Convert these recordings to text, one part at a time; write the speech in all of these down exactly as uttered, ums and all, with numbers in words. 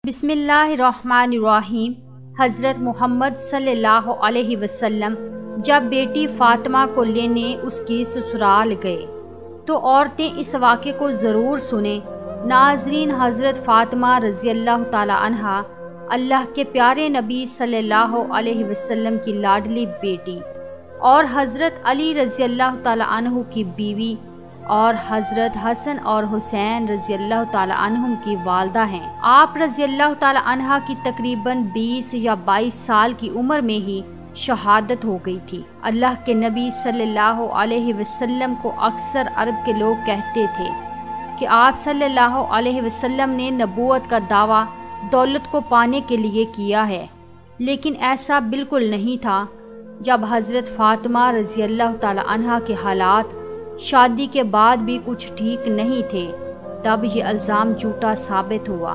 बिस्मिल्लाहिर्रहमानिर्रहीम। हज़रत मोहम्मद सल्लल्लाहु अलैहि वसल्लम जब बेटी फ़ातिमा को लेने उसकी ससुराल गए तो औरतें इस वाक़े को ज़रूर सुने। नाज़रीन, हज़रत फ़ातिमा रज़ियल्लाहु ताला अन्हा अल्लाह के प्यारे नबी सल्लल्लाहु अलैहि वसल्लम की लाडली बेटी और हज़रत अली रज़ियल्लाहु ताला अन्हु की बीवी और हज़रत हसन और हुसैन रज़ियल्लाहु ताला अन्हुम की वालदा हैं। आप रज़ियल्लाहु ताला अन्हा की तकरीबन बीस या बाईस साल की उम्र में ही शहादत हो गई थी। अल्लाह के नबी सल्लल्लाहु अलैहि वसल्लम को अक्सर अरब के लोग कहते थे कि आप सल्लल्लाहु अलैहि वसल्लम ने नबूवत का दावा दौलत को पाने के लिए किया है, लेकिन ऐसा बिल्कुल नहीं था। जब हज़रत फ़ातिमा रज़ियल्लाहु ताला अन्हा के हालात शादी के बाद भी कुछ ठीक नहीं थे, तब ये इल्ज़ाम झूठा साबित हुआ।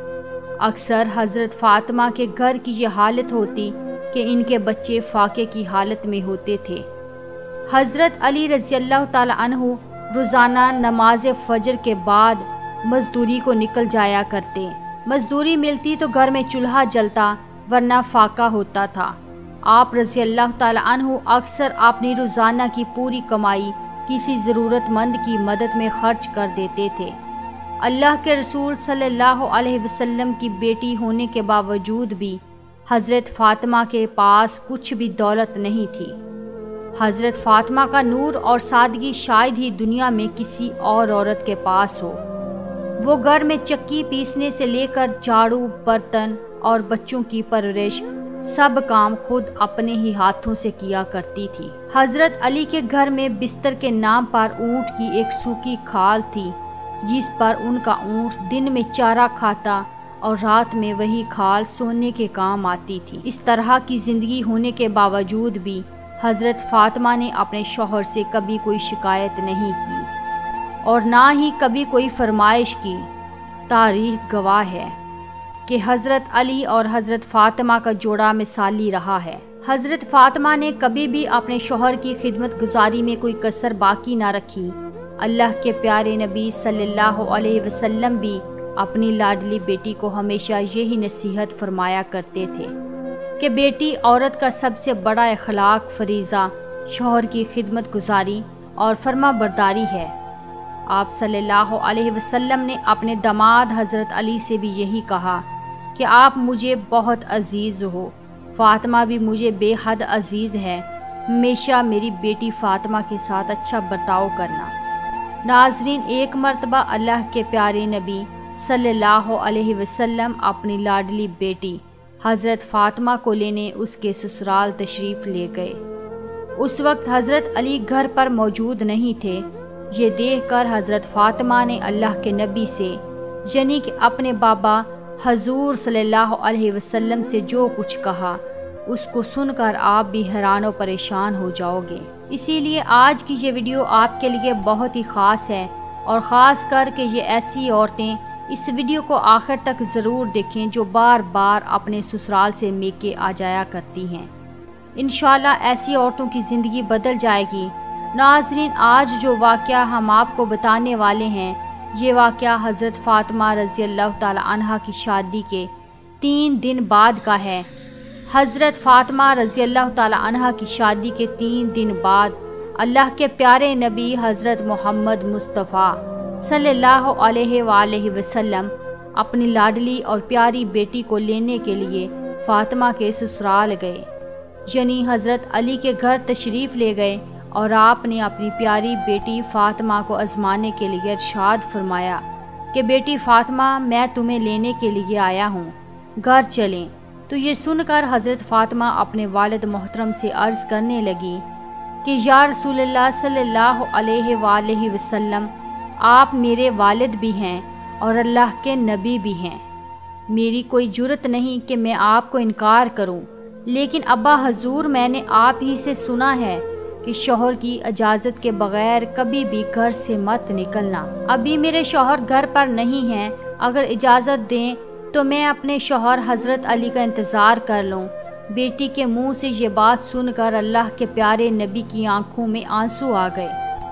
अक्सर हज़रत फ़ातिमा के घर की ये हालत होती कि इनके बच्चे फाके की हालत में होते थे। हज़रत अली रज़ियल्लाहु ताला अन्हु रोज़ाना नमाज फ़जर के बाद मज़दूरी को निकल जाया करते। मज़दूरी मिलती तो घर में चूल्हा जलता, वरना फाका होता था। आप रज़ियल्लाहु ताला अन्हु अक्सर अपनी रोज़ाना की पूरी कमाई किसी ज़रूरतमंद की मदद में खर्च कर देते थे। अल्लाह के रसूल सल्लल्लाहु अलैहि वसल्लम की बेटी होने के बावजूद भी हज़रत फ़ातिमा के पास कुछ भी दौलत नहीं थी। हज़रत फ़ातिमा का नूर और सादगी शायद ही दुनिया में किसी और औरत के पास हो। वो घर में चक्की पीसने से लेकर झाड़ू, बर्तन और बच्चों की परवरिश सब काम खुद अपने ही हाथों से किया करती थी। हज़रत अली के घर में बिस्तर के नाम पर ऊँट की एक सूखी खाल थी, जिस पर उनका ऊँट दिन में चारा खाता और रात में वही खाल सोने के काम आती थी। इस तरह की ज़िंदगी होने के बावजूद भी हज़रत फ़ातिमा ने अपने शौहर से कभी कोई शिकायत नहीं की और ना ही कभी कोई फरमाइश की। तारीख़ गवाह है कि हज़रत अली और हज़रत फ़ातिमा का जोड़ा मिसाली रहा है। हज़रत फ़ातिमा ने कभी भी अपने शौहर की खिदमत गुजारी में कोई कसर बाकी ना रखी। अल्लाह के प्यारे नबी सल्लल्लाहु अलैहि वसल्लम भी अपनी लाडली बेटी को हमेशा यही नसीहत फरमाया करते थे कि बेटी औरत का सबसे बड़ा अखलाक फरीज़ा शौहर की खिदमत गुजारी और फर्मा बरदारी है। आप सल्लल्लाहु अलैहि वसल्लम ने अपने दामाद हज़रत अली से भी यही कहा कि आप मुझे बहुत अजीज़ हो, फ़ातिमा भी मुझे बेहद अजीज़ है। हमेशा मेरी बेटी फ़ातिमा के साथ अच्छा बर्ताव करना। नाज़रीन, एक मर्तबा अल्लाह के प्यारे नबी सल्लल्लाहु अलैहि वसल्लम अपनी लाडली बेटी हज़रत फ़ातिमा को लेने उसके ससुराल तशरीफ़ ले गए। उस वक्त हज़रत अली घर पर मौजूद नहीं थे। ये देखकर हज़रत फ़ातिमा ने अल्लाह के नबी से, यानी कि अपने बाबा हजूर सल्लल्लाहु अलैहि वसल्लम से जो कुछ कहा, उसको सुनकर आप भी हैरान और परेशान हो जाओगे। इसीलिए आज की ये वीडियो आपके लिए बहुत ही ख़ास है और ख़ास करके ये ऐसी औरतें इस वीडियो को आखिर तक ज़रूर देखें जो बार बार अपने ससुराल से मेके आ जाया करती हैं। इंशाअल्लाह ऐसी औरतों की ज़िंदगी बदल जाएगी। नाज़रीन, आज जो वाक़या हम आपको बताने वाले हैं, ये वाक़या हज़रत फ़ातिमा रज़ियल्लाहु ताला अन्हा की शादी के तीन दिन बाद का है। हज़रत फ़ातिमा रज़ियल्लाहु ताला अन्हा की शादी के तीन दिन बाद अल्लाह के प्यारे नबी हज़रत मोहम्मद मुस्तफ़ा सल्लल्लाहु अलैहि वसल्लम अपनी लाडली और प्यारी बेटी को लेने के लिए फ़ातिमा के ससुराल गए, यानी हज़रत अली के घर तशरीफ़ ले गए और आपने अपनी प्यारी बेटी फ़ातिमा को आज़माने के लिए इरशाद फरमाया कि बेटी फ़ातिमा, मैं तुम्हें लेने के लिए आया हूँ, घर चलें। तो ये सुनकर हज़रत फ़ातिमा अपने वालिद मोहतरम से अर्ज़ करने लगी कि या रसूलल्लाह सल्लल्लाहु अलैहि वसल्लम, आप मेरे वालिद भी हैं और अल्लाह के नबी भी हैं। मेरी कोई जुर्रत नहीं कि मैं आपको इनकार करूँ, लेकिन अब्बा हजूर, मैंने आप ही से सुना है कि शौहर की इजाज़त के बग़ैर कभी भी घर से मत निकलना। अभी मेरे शौहर घर पर नहीं हैं, अगर इजाज़त दें तो मैं अपने शौहर हज़रत अली का इंतज़ार कर लूँ। बेटी के मुंह से ये बात सुनकर अल्लाह के प्यारे नबी की आंखों में आंसू आ गए।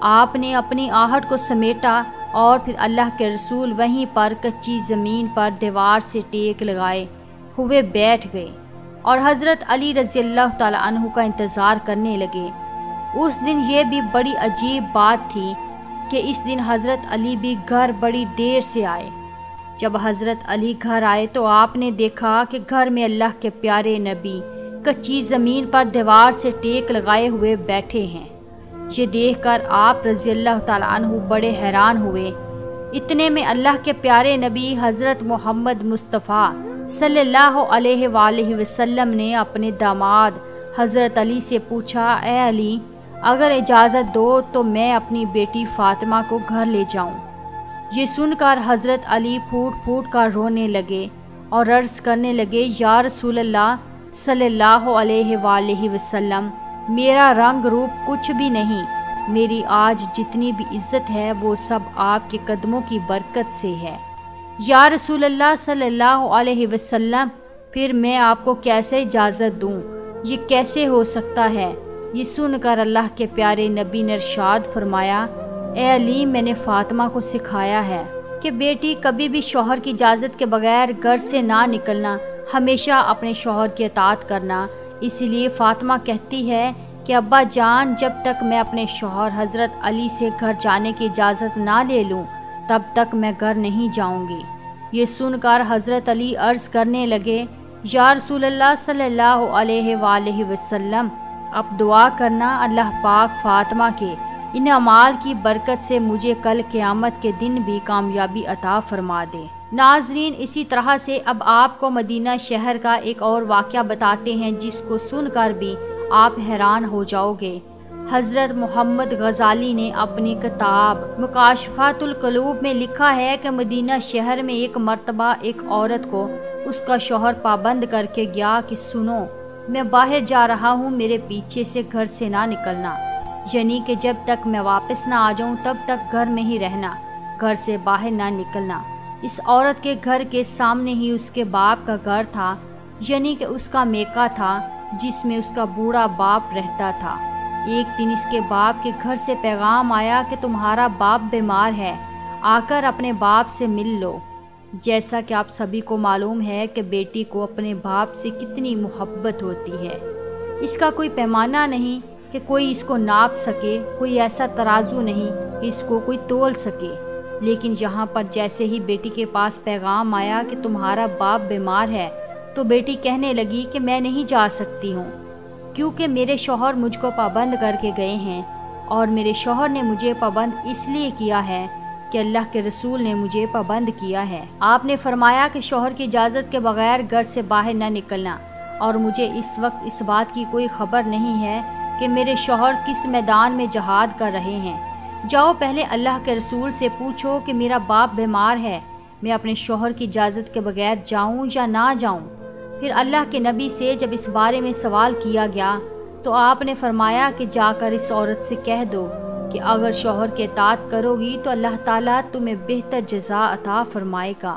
آپ نے اپنی آہٹ کو سمیٹا اور پھر اللہ کے رسول وہیں پر کچی زمین پر دیوار سے ٹیک لگائے ہوئے بیٹھ گئے اور حضرت علی رضی اللہ تعالیٰ عنہ کا انتظار کرنے لگے۔ اس دن یہ بھی بڑی عجیب بات تھی کہ اس دن حضرت علی بھی گھر بڑی دیر سے آئے۔ جب حضرت علی گھر آئے تو آپ نے دیکھا کہ گھر میں اللہ کے پیارے نبی کچی زمین پر دیوار سے ٹیک لگائے ہوئے بیٹھے ہیں۔ یہ دیکھ کر آپ رضی اللہ تعالیٰ عنہ بڑے حیران ہوئے۔ اتنے میں اللہ کے پیارے نبی حضرت محمد مصطفیٰ صلی اللہ علیہ وآلہ وسلم نے اپنے داماد حضرت علی سے پوچھا، اے علی، اگر اجازت دو تو میں اپنی بیٹی فاطمہ کو گھر لے جاؤں۔ یہ سن کر حضرت علی پھوٹ پھوٹ کر رونے لگے اور عرض کرنے لگے، یا رسول اللہ صلی اللہ علیہ وآلہ وسلم، میرا رنگ روپ کچھ بھی نہیں، میری آج جتنی بھی عزت ہے وہ سب آپ کے قدموں کی برکت سے ہے۔ یا رسول اللہ صلی اللہ علیہ وسلم، پھر میں آپ کو کیسے اجازت دوں؟ یہ کیسے ہو سکتا ہے؟ یہ سن کر اللہ کے پیارے نبی نے ارشاد فرمایا، اے علی، میں نے فاطمہ کو سکھایا ہے کہ بیٹی کبھی بھی شوہر کی اجازت کے بغیر گھر سے نہ نکلنا، ہمیشہ اپنے شوہر کی اطاعت کرنا۔ اسی لیے فاطمہ کہتی ہے کہ ابا جان، جب تک میں اپنے شوہر حضرت علی سے گھر جانے کی اجازت نہ لے لوں تب تک میں گھر نہیں جاؤں گی۔ یہ سن کر حضرت علی عرض کرنے لگے، یا رسول اللہ صلی اللہ علیہ وآلہ وسلم، اب دعا کرنا اللہ پاک فاطمہ کے ان اعمال کی برکت سے مجھے کل قیامت کے دن بھی کامیابی عطا فرما دے۔ ناظرین، اسی طرح سے اب آپ کو مدینہ شہر کا ایک اور واقعہ بتاتے ہیں جس کو سن کر بھی آپ حیران ہو جاؤ گے۔ حضرت محمد غزالی نے اپنی کتاب مکاشفات القلوب میں لکھا ہے کہ مدینہ شہر میں ایک مرتبہ ایک عورت کو اس کا شوہر پابند کر کے گیا کہ سنو، میں باہر جا رہا ہوں، میرے پیچھے سے گھر سے نہ نکلنا، یعنی کہ جب تک میں واپس نہ آ جاؤں تب تک گھر میں ہی رہنا، گھر سے باہر نہ نکلنا۔ اس عورت کے گھر کے سامنے ہی اس کے باپ کا گھر تھا، یعنی کہ اس کا میکہ تھا جس میں اس کا بوڑھا باپ رہتا تھا۔ ایک دن اس کے باپ کے گھر سے پیغام آیا کہ تمہارا باپ بیمار ہے، آ کر اپنے باپ سے مل لو۔ جیسا کہ آپ سبھی کو معلوم ہے کہ بیٹی کو اپنے باپ سے کتنی محبت ہوتی ہے، اس کا کوئی پیمانہ نہیں کہ کوئی اس کو ناپ سکے، کوئی ایسا ترازو نہیں کہ اس کو کوئی تول سکے۔ لیکن جہاں پر جیسے ہی بیٹی کے پاس پیغام آیا کہ تمہارا باپ بیمار ہے تو بیٹی کہنے لگی کہ میں نہیں جا سکتی ہوں، کیونکہ میرے شوہر مجھ کو پابند کر کے گئے ہیں، اور میرے شوہر نے مجھے پابند اس لیے کیا ہے کہ اللہ کے رسول نے مجھے پابند کیا ہے۔ آپ نے فرمایا کہ شوہر کی اجازت کے بغیر گھر سے باہر نہ نکلنا، اور مجھے اس وقت اس بات کی کوئی خبر نہیں ہے کہ میرے شوہر کس میدان میں جہاد کر رہے ہیں۔ جاؤ پہلے اللہ کے رسول سے پوچھو کہ میرا باپ بیمار ہے، میں اپنے شوہر کی اجازت کے بغیر جاؤں یا نہ جاؤں۔ پھر اللہ کے نبی سے جب اس بارے میں سوال کیا گیا تو آپ نے فرمایا کہ جا کر اس عورت سے کہہ دو کہ اگر شوہر کے اطاعت کرو گی تو اللہ تعالیٰ تمہیں بہتر جزا عطا فرمائے گا۔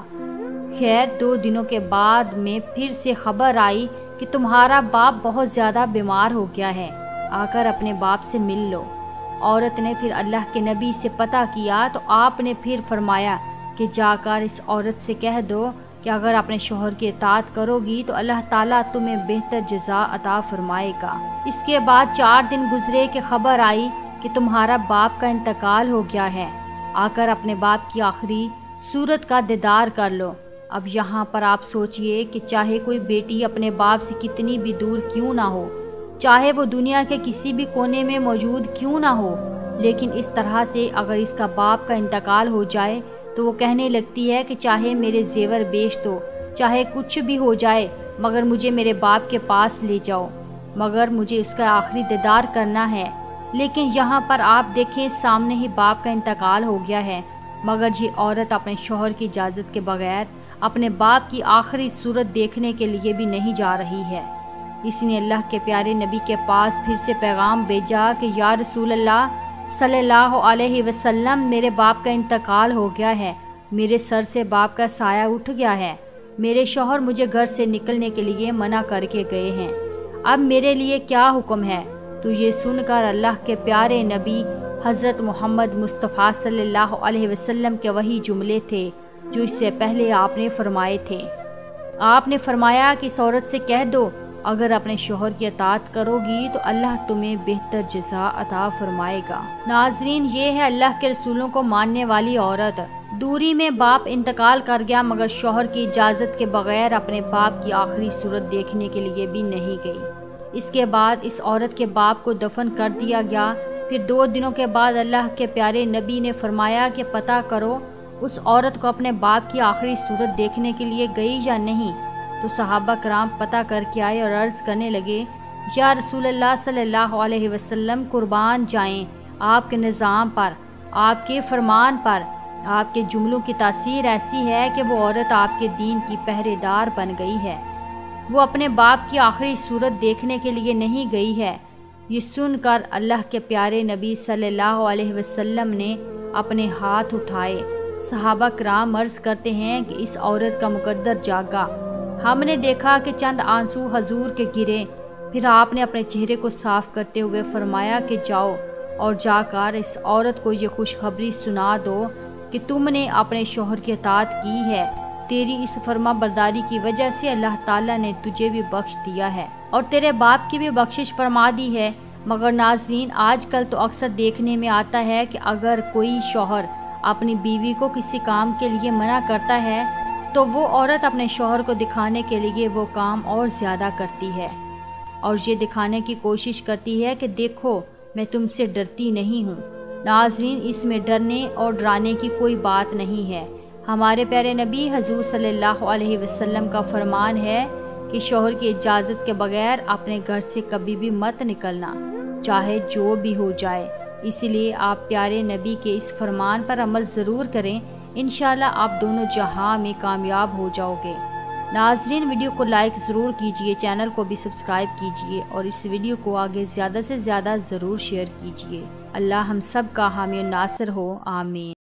خیر، دو دنوں کے بعد میں پھر سے خبر آئی کہ تمہارا باپ بہت زیادہ بیمار ہو گیا ہے، آ کر اپنے باپ سے مل لو۔ عورت نے پھر اللہ کے نبی سے پتہ کیا تو آپ نے پھر فرمایا کہ جا کر اس عورت سے کہہ دو کہ اگر اپنے شوہر کی اطاعت کرو گی تو اللہ تعالیٰ تمہیں بہتر جزا عطا فرمائے گا۔ اس کے بعد چار دن گزرے کہ خبر آئی کہ تمہارا باپ کا انتقال ہو گیا ہے، آ کر اپنے باپ کی آخری صورت کا دیدار کر لو۔ اب یہاں پر آپ سوچئے کہ چاہے کوئی بیٹی اپنے باپ سے کتنی بھی دور کیوں نہ ہو، چاہے وہ دنیا کے کسی بھی کونے میں موجود کیوں نہ ہو، لیکن اس طرح سے اگر اس کا باپ کا انتقال ہو جائے تو وہ کہنے لگتی ہے کہ چاہے میرے زیور بیچ دو، چاہے کچھ بھی ہو جائے، مگر مجھے میرے باپ کے پاس لے جاؤ، مگر مجھے اس کا آخری دیدار کرنا ہے۔ لیکن یہاں پر آپ دیکھیں سامنے ہی باپ کا انتقال ہو گیا ہے، مگر یہ عورت اپنے شوہر کی اجازت کے بغیر اپنے باپ کی آخری صورت دیکھنے کے لیے بھی نہیں جا رہی ہے۔ اس نے اللہ کے پیارے نبی کے پاس پھر سے پیغام بھیجا کہ یا رسول اللہ صلی اللہ علیہ وسلم، میرے باپ کا انتقال ہو گیا ہے، میرے سر سے باپ کا سایہ اٹھ گیا ہے، میرے شوہر مجھے گھر سے نکلنے کے لیے منع کر کے گئے ہیں، اب میرے لیے کیا حکم ہے؟ تو یہ سن کر اللہ کے پیارے نبی حضرت محمد مصطفیٰ صلی اللہ علیہ وسلم کے وہی جملے تھے جو اس سے پہلے آپ نے فرمائے تھے۔ آپ نے فرمایا کہ اس عورت سے کہہ دو اگر اپنے شوہر کی اطاعت کرو گی تو اللہ تمہیں بہتر جزا عطا فرمائے گا۔ ناظرین، یہ ہے اللہ کے رسولوں کو ماننے والی عورت۔ دوری میں باپ انتقال کر گیا مگر شوہر کی اجازت کے بغیر اپنے باپ کی آخری صورت دیکھنے کے لیے بھی نہیں گئی۔ اس کے بعد اس عورت کے باپ کو دفن کر دیا گیا۔ پھر دو دنوں کے بعد اللہ کے پیارے نبی نے فرمایا کہ پتہ کرو اس عورت کو اپنے باپ کی آخری صورت دیکھنے کے لیے گئی یا نہیں۔ تو صحابہ کرام پتہ کر کے آئے اور عرض کرنے لگے، یا رسول اللہ صلی اللہ علیہ وسلم، قربان جائیں آپ کے نظام پر، آپ کے فرمان پر۔ آپ کے جملوں کی تاثیر ایسی ہے کہ وہ عورت آپ کے دین کی پہرے دار بن گئی ہے، وہ اپنے باپ کی آخری صورت دیکھنے کے لیے نہیں گئی ہے۔ یہ سن کر اللہ کے پیارے نبی صلی اللہ علیہ وسلم نے اپنے ہاتھ اٹھائے۔ صحابہ کرام عرض کرتے ہیں کہ اس عورت کا مقدر جاگا، ہم نے دیکھا کہ چند آنسو حضور کے گرے۔ پھر آپ نے اپنے چہرے کو صاف کرتے ہوئے فرمایا کہ جاؤ اور جا کر اس عورت کو یہ خوشخبری سنا دو کہ تم نے اپنے شوہر کی اطاعت کی ہے، تیری اس فرما برداری کی وجہ سے اللہ تعالیٰ نے تجھے بھی بخش دیا ہے اور تیرے باپ کی بھی بخشش فرما دی ہے۔ مگر ناظرین، آج کل تو اکثر دیکھنے میں آتا ہے کہ اگر کوئی شوہر اپنی بیوی کو کسی کام کے لیے منع کرتا ہے تو وہ عورت اپنے شوہر کو دکھانے کے لیے وہ کام اور زیادہ کرتی ہے اور یہ دکھانے کی کوشش کرتی ہے کہ دیکھو میں تم سے ڈرتی نہیں ہوں۔ ناظرین، اس میں ڈرنے اور ڈرانے کی کوئی بات نہیں ہے۔ ہمارے پیارے نبی حضور صلی اللہ علیہ وسلم کا فرمان ہے کہ شوہر کی اجازت کے بغیر اپنے گھر سے کبھی بھی مت نکلنا، چاہے جو بھی ہو جائے۔ اسی لیے آپ پیارے نبی کے اس فرمان پر عمل ضرور کریں، انشاءاللہ آپ دونوں جہاں میں کامیاب ہو جاؤ گے۔ ناظرین، ویڈیو کو لائک ضرور کیجئے، چینل کو بھی سبسکرائب کیجئے اور اس ویڈیو کو آگے زیادہ سے زیادہ ضرور شیئر کیجئے۔ اللہ ہم سب کا حامی و ناصر ہو، آمین۔